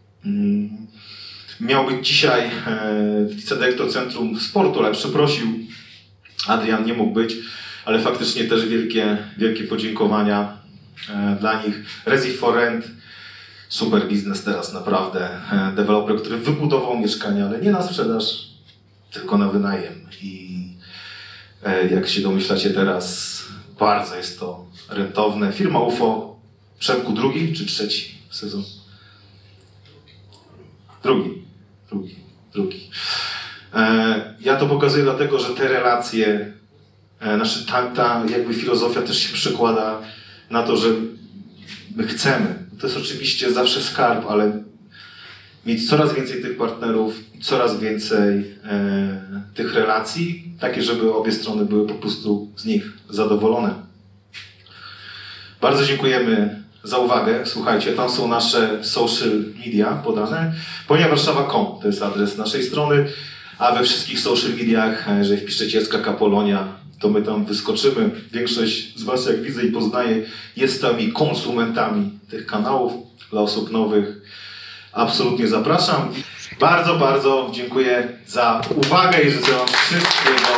Miał być dzisiaj wicedyrektor Centrum Sportu, ale przeprosił, Adrian nie mógł być, ale faktycznie też wielkie podziękowania dla nich. Resi for Rent, super biznes teraz naprawdę. Deweloper, który wybudował mieszkania, ale nie na sprzedaż, tylko na wynajem. I jak się domyślacie teraz, bardzo jest to rentowne. Firma UFO, Przemku 2. czy 3. sezon? Drugi. Ja to pokazuję dlatego, że te relacje, ta jakby filozofia też się przekłada na to, że my chcemy. To jest oczywiście zawsze skarb, ale mieć coraz więcej tych partnerów, coraz więcej tych relacji, takie, żeby obie strony były po prostu z nich zadowolone. Bardzo dziękujemy za uwagę. Słuchajcie, tam są nasze social media podane. Polonia-Warszawa.com to jest adres naszej strony, a we wszystkich social mediach, jeżeli wpiszecie SKK Polonia, to my tam wyskoczymy. Większość z was, jak widzę i poznaję, jest tam konsumentami tych kanałów. Dla osób nowych absolutnie zapraszam. Bardzo dziękuję za uwagę i życzę wam wszystkiego